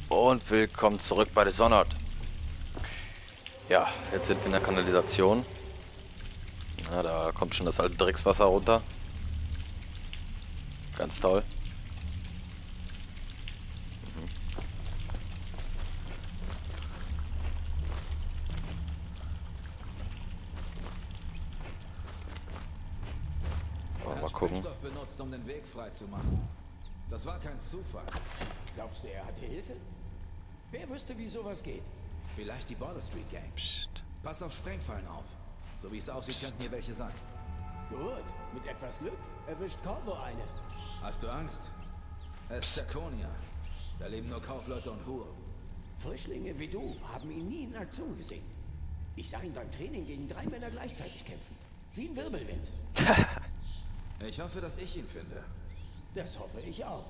Und willkommen zurück bei Dishonored. Ja, jetzt sind wir in der Kanalisation. Na, da kommt schon das alte Dreckswasser runter. Ganz toll. Mal gucken. Sprengstoff benutzt, um den Weg frei zu machen. Das war kein Zufall. Glaubst du, er hatte Hilfe? Wer wüsste, wie sowas geht? Vielleicht die Border Street Gang. Psst. Pass auf Sprengfallen auf. So wie es aussieht, könnten hier welche sein. Gut, mit etwas Glück erwischt Corvo eine. Hast du Angst? Es ist Draconia. Da leben nur Kaufleute und Huren. Frischlinge wie du haben ihn nie in Aktion gesehen. Ich sah ihn beim Training gegen 3 Männer gleichzeitig kämpfen. Wie ein Wirbelwind. Ich hoffe, dass ich ihn finde. Das hoffe ich auch.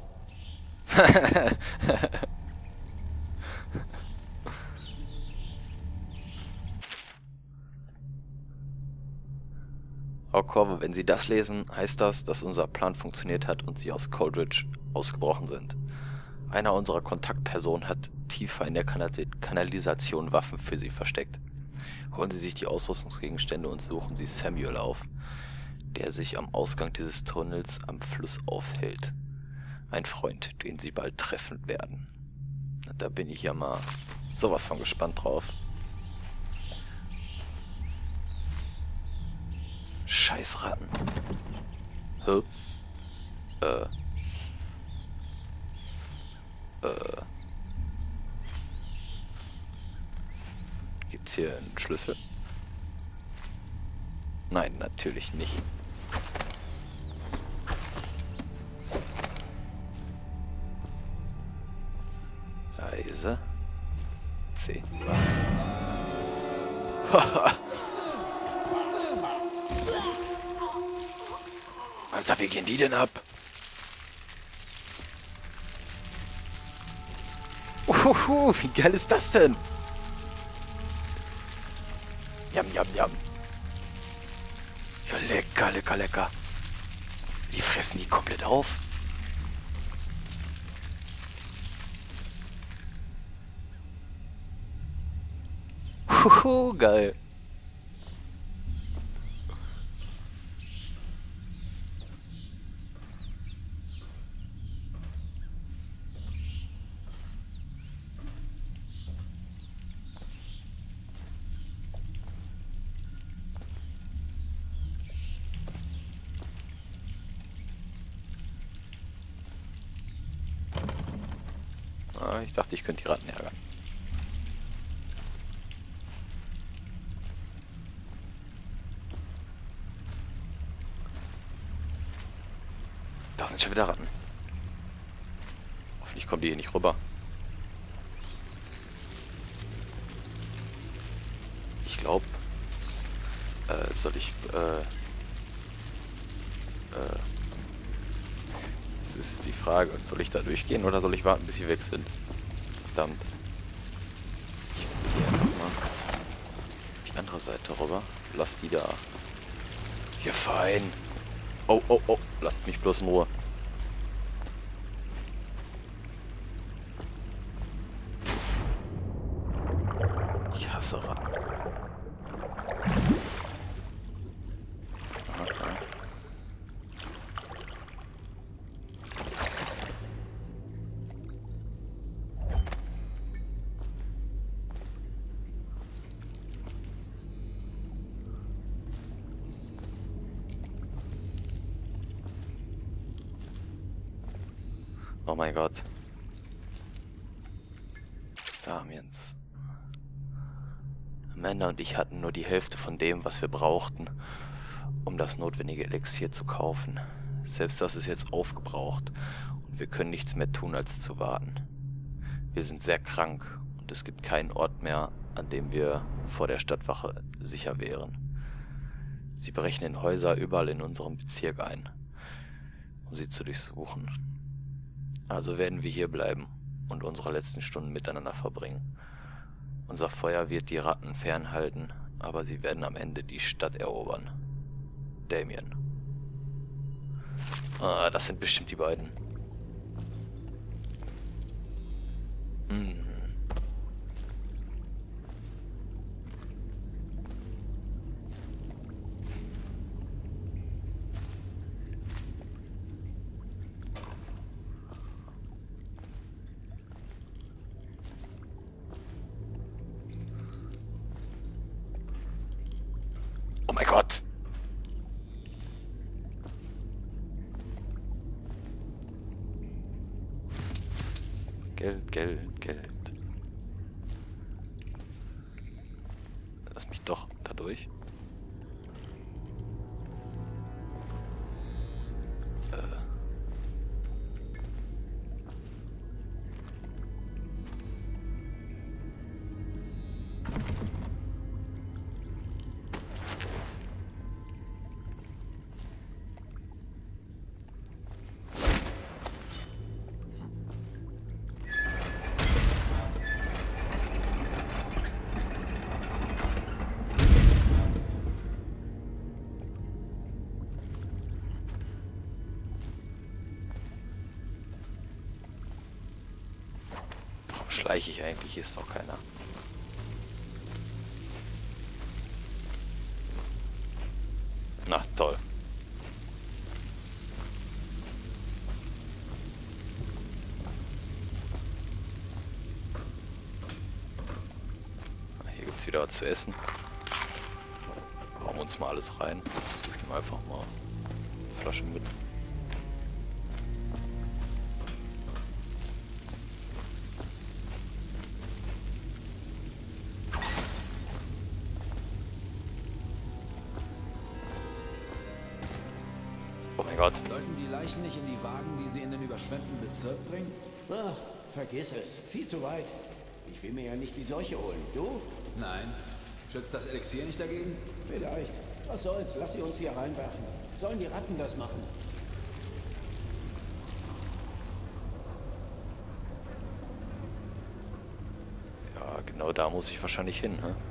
Oh Corvo, wenn Sie das lesen, heißt das, dass unser Plan funktioniert hat und Sie aus Coldridge ausgebrochen sind. Einer unserer Kontaktpersonen hat tiefer in der Kanalisation Waffen für Sie versteckt. Holen Sie sich die Ausrüstungsgegenstände und suchen Sie Samuel auf, der sich am Ausgang dieses Tunnels am Fluss aufhält. Ein Freund, den Sie bald treffen werden. Da bin ich ja mal sowas von gespannt drauf. Scheiß Ratten. Hä? Gibt's hier einen Schlüssel? Nein, natürlich nicht. Leise. C. Was? Alter, wie gehen die denn ab? Wie geil ist das denn? Jam, jam, jam. Ja, lecker, lecker, lecker. Die fressen die komplett auf. Geil. Ah, ich dachte, ich könnte die Ratten ärgern. Da sind schon wieder Ratten. Hoffentlich kommen die hier nicht rüber. Ich glaube, soll ich, das ist die Frage, soll ich da durchgehen oder soll ich warten, bis sie weg sind? Verdammt. Ich gehe einfach mal die andere Seite rüber. Lass die da. Ja, fein. Oh, oh, oh. Lasst mich bloß in Ruhe. Ich hasse Ratten. Aha. Oh mein Gott. Damiens. Amanda und ich hatten nur die Hälfte von dem, was wir brauchten, um das notwendige Elixier zu kaufen. Selbst das ist jetzt aufgebraucht und wir können nichts mehr tun, als zu warten. Wir sind sehr krank und es gibt keinen Ort mehr, an dem wir vor der Stadtwache sicher wären. Sie brechen in Häuser überall in unserem Bezirk ein, um sie zu durchsuchen. Also werden wir hier bleiben und unsere letzten Stunden miteinander verbringen. Unser Feuer wird die Ratten fernhalten, aber sie werden am Ende die Stadt erobern. Damien. Ah, das sind bestimmt die beiden. Oh mein Gott! Geld, Geld, Geld. Lass mich doch dadurch. Schleiche ich eigentlich? Hier ist doch keiner. Na, toll. Hier gibt es wieder was zu essen. Hauen wir uns mal alles rein. Nehmen einfach mal eine Flasche mit. Oh mein Gott. Sollten die Leichen nicht in die Wagen, die sie in den überschwemmten Bezirk bringen? Ach, vergiss es. Viel zu weit. Ich will mir ja nicht die Seuche holen. Du? Nein. Schützt das Elixier nicht dagegen? Vielleicht. Was soll's? Lass sie uns hier reinwerfen. Sollen die Ratten das machen? Ja, genau da muss ich wahrscheinlich hin, ne?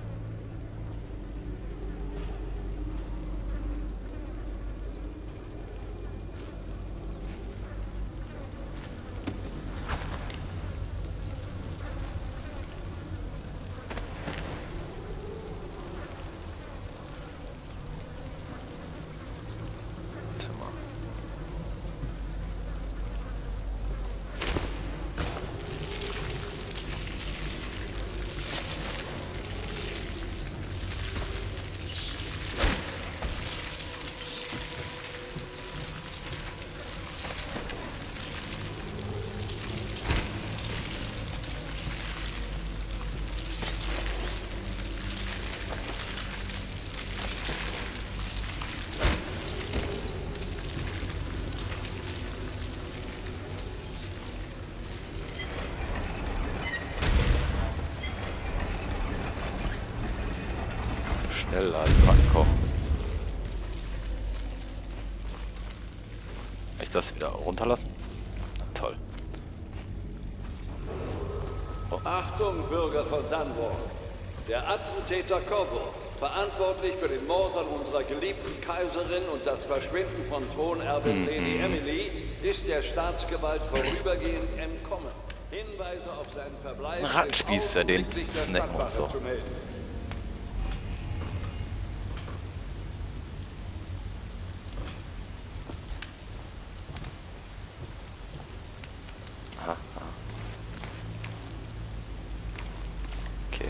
Schnell rankommen. Kann ich das wieder runterlassen? Toll. Oh. Achtung, Bürger von Dunwall. Der Attentäter Corvo, verantwortlich für den Mord an unserer geliebten Kaiserin und das Verschwinden von Thronerbin Lady Emily, ist der Staatsgewalt vorübergehend entkommen. Hinweise auf seinen Verbleib. Ein Rattenspießer, den snacken und so. Okay.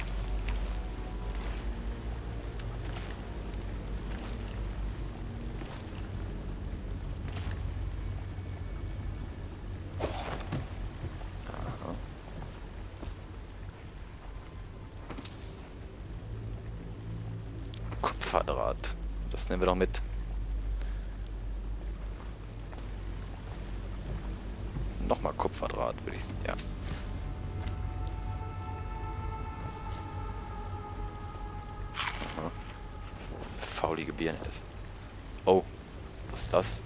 Kupferdraht. Das nehmen wir doch mit. Nochmal Kupferdraht, würde ich sagen. Ja. Aha. Faulige Birne essen. Oh, was ist das?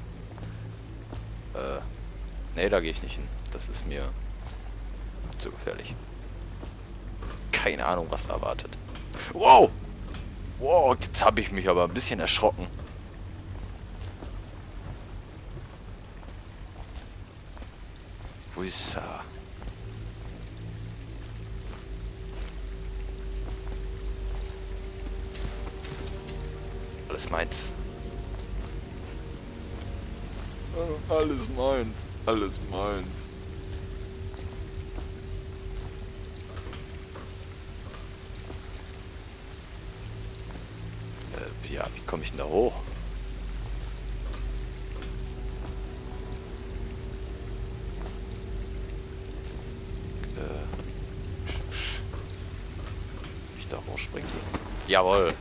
Nee, da gehe ich nicht hin. Das ist mir zu gefährlich. Keine Ahnung, was da wartet. Wow! Wow, jetzt habe ich mich aber ein bisschen erschrocken. Wo ist er? alles meins. Alles meins. Alles meins. Ja, wie komme ich denn da hoch? Ich da hochspringen? Jawohl.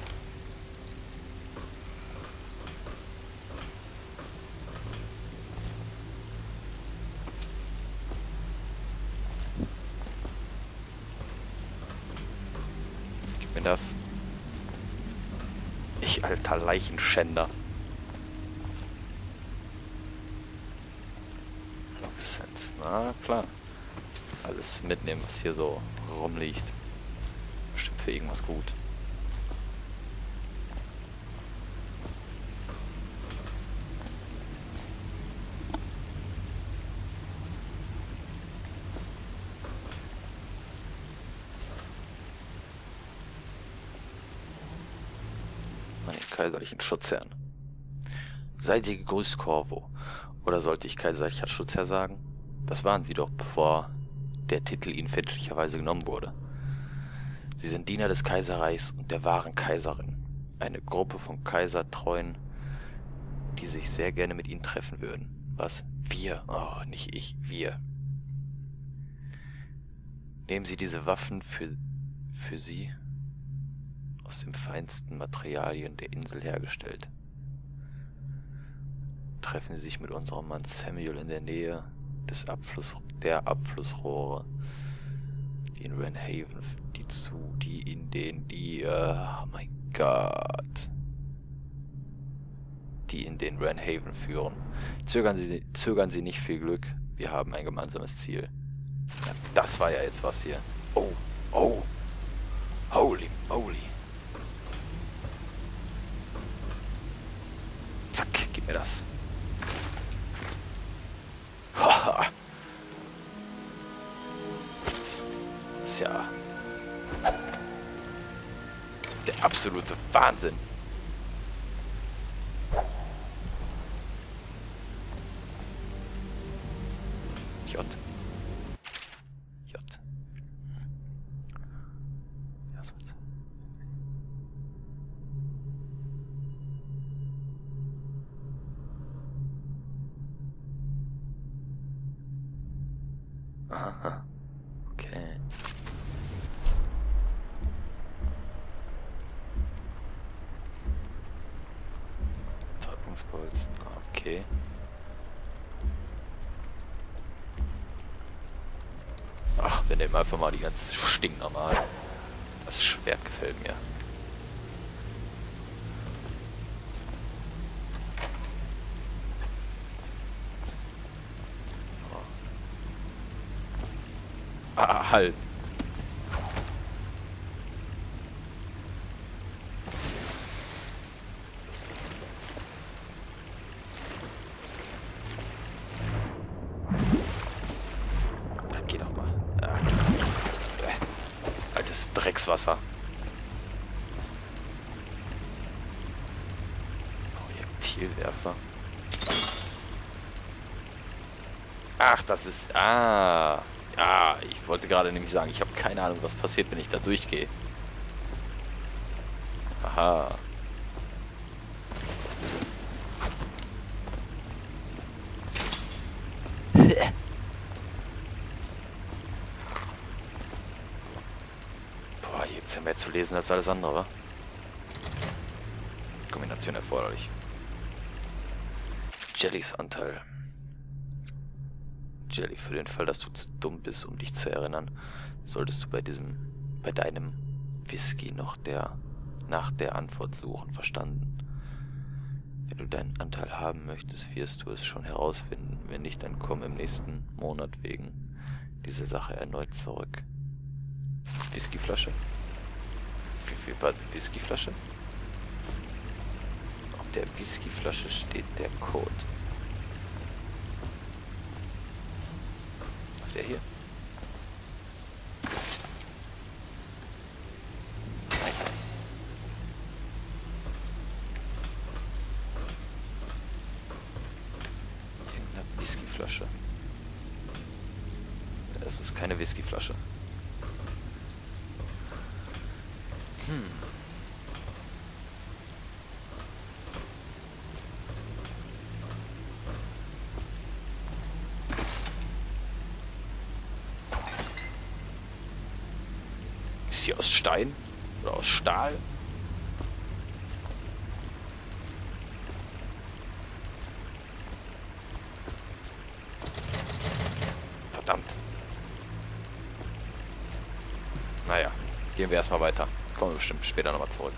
Gib mir das. Ich alter Leichenschänder. Essenz, na klar. Alles mitnehmen, was hier so rumliegt. Bestimmt für irgendwas gut. Meine kaiserlichen Schutzherren. Seid ihr gegrüßt, Corvo. Oder sollte ich kaiserlicher Schutzherr sagen? Das waren sie doch, bevor der Titel ihnen fälschlicherweise genommen wurde. Sie sind Diener des Kaiserreichs und der wahren Kaiserin. Eine Gruppe von Kaisertreuen, die sich sehr gerne mit ihnen treffen würden. Was? Wir? Oh, nicht ich, wir. Nehmen Sie diese Waffen für Sie aus den feinsten Materialien der Insel hergestellt. Treffen Sie sich mit unserem Mann Samuel in der Nähe der Abflussrohre, die in Renhaven, oh mein Gott, die in den Renhaven führen. Zögern Sie nicht viel Glück, wir haben ein gemeinsames Ziel. Ja, das war ja jetzt was hier. Oh, oh, holy moly. Zack, gib mir das. Haha. Ist ja der absolute Wahnsinn. J. Ja, so. Aha. Okay. Täubungsbolzen. Okay. Ach, wir nehmen einfach mal die ganz stinknormal. Das Schwert gefällt mir. Ah, halt. Ach, geh doch mal. Ach, altes Dreckswasser. Projektilwerfer. Ach, das ist... Ah... Ah, ich wollte gerade nämlich sagen, ich habe keine Ahnung, was passiert, wenn ich da durchgehe. Aha. Boah, hier gibt's ja mehr zu lesen als alles andere. Kombination erforderlich. Jellys Anteil. Jelly, für den Fall, dass du zu dumm bist, um dich zu erinnern, solltest du bei deinem Whisky noch nach der Antwort suchen, verstanden? Wenn du deinen Anteil haben möchtest, wirst du es schon herausfinden. Wenn nicht, dann komm im nächsten Monat wegen dieser Sache erneut zurück. Whiskyflasche? Wie viel war die Whiskyflasche? Auf der Whiskyflasche steht der Code. Der hier. Das ist keine Whiskyflasche. Ist sie aus Stein? Oder aus Stahl? Verdammt. Naja, gehen wir erstmal weiter. Kommen wir bestimmt später nochmal zurück.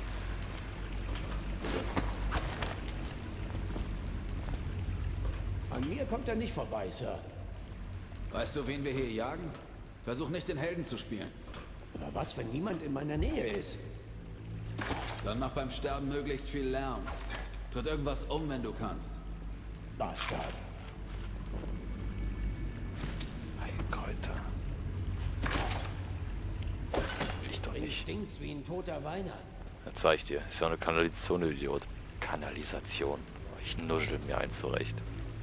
An mir kommt er nicht vorbei, Sir. Weißt du, wen wir hier jagen? Versuch nicht den Helden zu spielen. Aber was, wenn niemand in meiner Nähe ist? Dann mach beim Sterben möglichst viel Lärm. Tritt irgendwas um, wenn du kannst. Bastard. Heilkräuter. Will ich doch nicht. Stinkt's wie ein toter Weiner. Das zeig ich dir. Ist ja eine Kanalisation, du Idiot. Kanalisation. Ich nuschel mir ein zurecht.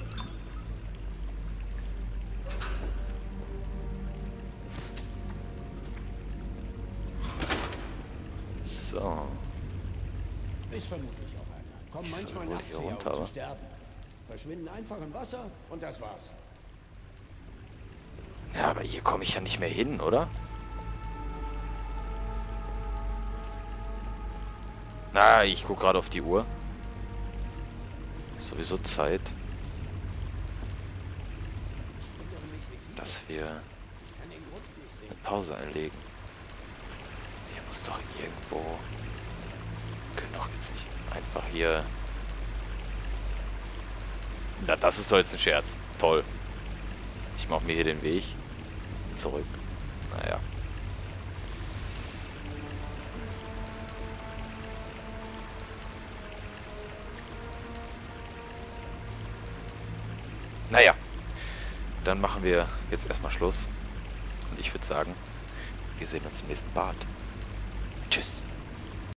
So. Ist vermutlich auch einer. Kommen Ich soll manchmal wohl nachts hier her, runter, um aber- zu sterben. Verschwinden einfach im Wasser und das war's. Ja, aber hier komme ich ja nicht mehr hin, oder? Na, ich gucke gerade auf die Uhr. Sowieso Zeit, dass wir Ich kann den Grund nicht sehen. eine Pause einlegen. Hier muss doch irgendwo... Wir können doch jetzt nicht einfach hier... Na, das ist doch jetzt ein Scherz. Toll. Ich mache mir hier den Weg zurück. Naja. Naja. Dann machen wir jetzt erstmal Schluss. Und ich würde sagen, wir sehen uns im nächsten Part. Tschüss.